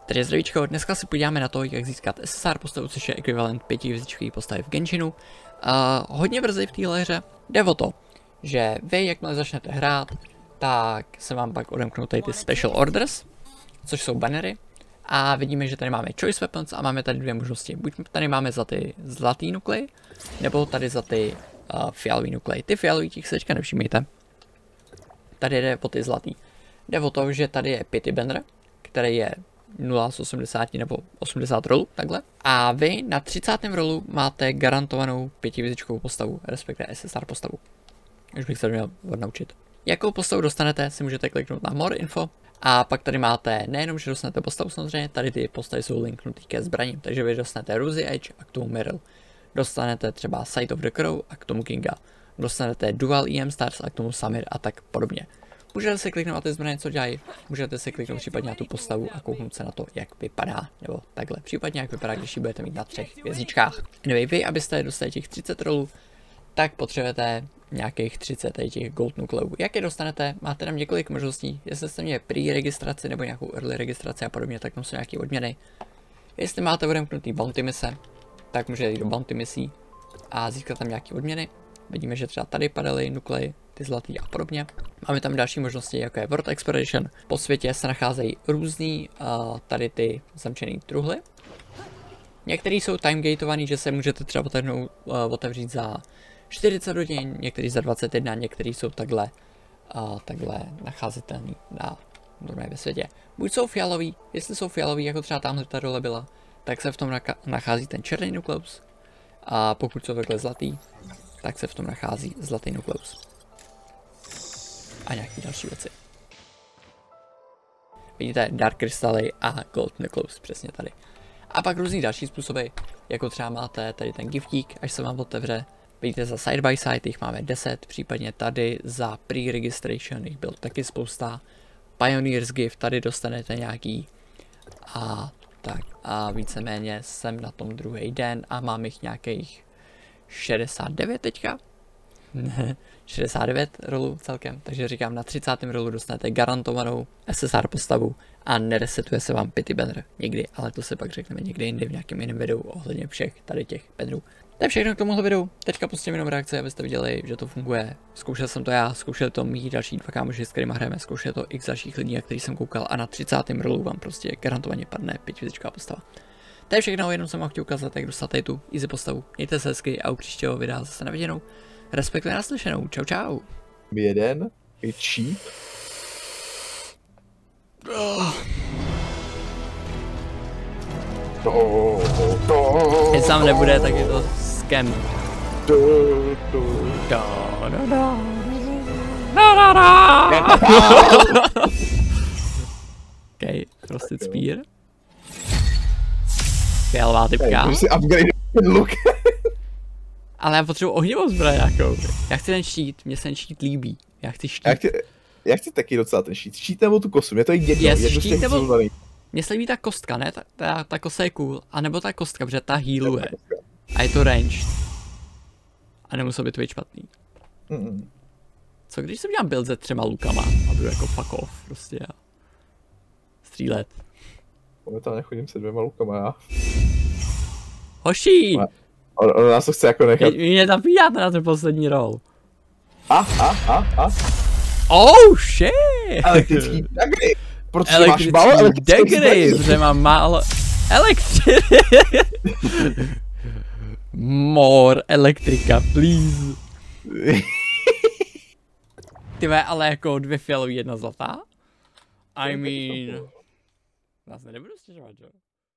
Takže zdravíčko, dneska se podíváme na to, jak získat SSR postavu, což je ekvivalent 5hvězdičkové postavy v Genshinu. Hodně brzy v téhle hře. Jde o to, že vy, jakmile začnete hrát, tak se vám pak odemknou tady ty Special Orders, což jsou bannery. A vidíme, že tady máme Choice Weapons a máme tady dvě možnosti. Buď tady máme za ty zlatý nuklej, nebo tady za ty fialový nuklej. Ty fialový těch se teďka nevšímejte. Tady jde o ty zlatý. Jde o to, že tady je Pity Banner, který je 0 z 80 nebo 80 rolů, takhle. A vy na 30. rolu máte garantovanou 5hvězdičkovou postavu, respektive SSR postavu. Už bych se měl odnaučit. Jakou postavu dostanete, si můžete kliknout na More Info. A pak tady máte nejenom, že dostanete postavu samozřejmě, tady ty postavy jsou linknutý ke zbraním. Takže vy dostanete Ruzy Edge a k tomu Meryl. Dostanete třeba Sight of the Crow a k tomu Kinga. Dostanete Dual EM Stars a k tomu Samir a tak podobně. Můžete si kliknout na ty zbraně, co dělají, můžete si kliknout případně na tu postavu a kouknout se na to, jak vypadá, nebo takhle, případně jak vypadá, když ji budete mít na 3 hvězdičkách. Anyway, vy, abyste dostali těch 30 rolů, tak potřebujete nějakých 30 těch gold nukleů. Jak je dostanete? Máte tam několik možností, jestli jste měli pre-registraci nebo nějakou early registraci a podobně, tak tam jsou nějaké odměny. Jestli máte odemknutý bounty mise, tak můžete jít do bounty misí a získat tam nějaké odměny. Vidíme, že třeba tady padaly nukleji, ty zlatý a podobně. Máme tam další možnosti, jako je World Exploration. Po světě se nacházejí různý tady ty zamčený truhly. Některý jsou timegateovaný, že se můžete třeba otevřít za 40 hodin, některý za 21, některý jsou takhle nacházitelný normálně ve světě. Buď jsou fialový, jestli jsou fialový, jako třeba tamhle ta dole byla, tak se v tom nachází ten černý nukleus. A pokud jsou takhle zlatý, tak se v tom nachází zlatý nukleus. A nějaký další věci. Vidíte Dark krystaly a Gold Nukleus přesně tady. A pak různý další způsoby, jako třeba máte tady ten giftík, až se vám otevře. Vidíte za side by side, jich máme 10, případně tady za pre-registration jich byl taky spousta. Pioneers gift, tady dostanete nějaký a tak. A víceméně jsem na tom druhý den a mám jich nějakých 69 teďka. 69 rolů celkem, takže říkám, na 30. rolu dostanete garantovanou SSR postavu a neresetuje se vám Pity Banner nikdy, ale to se pak řekneme někdy jindy v nějakém jiném videu ohledně všech tady těch bannerů. To je všechno k tomuhle videu, teďka pustím jenom reakce, abyste viděli, že to funguje. Zkoušel jsem to já, zkoušel to mý další dva kámoši, s kterými hrajeme, zkoušel to x dalších lidí, na který jsem koukal a na 30. rolu vám prostě garantovaně padne 5hvězdičková postava. To je všechno, jenom jsem vám chtěl ukázat, jak dostat tady tu easy postavu. Mějte se hezky a u příštího videa zase na viděnou. Respektive naslyšenou. Čau čau. Jeden je cheap. Když sám nebude, tak je to scam. OK, Frosted Spear. Fialová typka. Musím upgrade ten look. Ale já potřebuji ohnivou zbraň nějakou. Já chci ten štít, mně se ten štít líbí. Já chci štít. Já chci taky docela ten štít. Štít nebo tu kosu, mě to je jedno. Štít nebo... Mně se líbí ta kostka, ne? Ta kosa je cool. A nebo ta kostka, protože ta healuje. A je to range. A nemusel by to být špatný. Co když si udělám build se 3 lukama a budu jako fuck off prostě a střílet. Tam nechodím se 2 lukama, já. Hoší! On nás to chce jako nechat. Mě napíjáte na ten poslední roll. Oh shit! Elektrický dagry! Protože máš Elektrický málo elektrických dagry, protože mám málo More elektrika, please. Ty ale jako 2 fialový, 1 zlatá? I mean... Vás nebudu stěžovat, jo?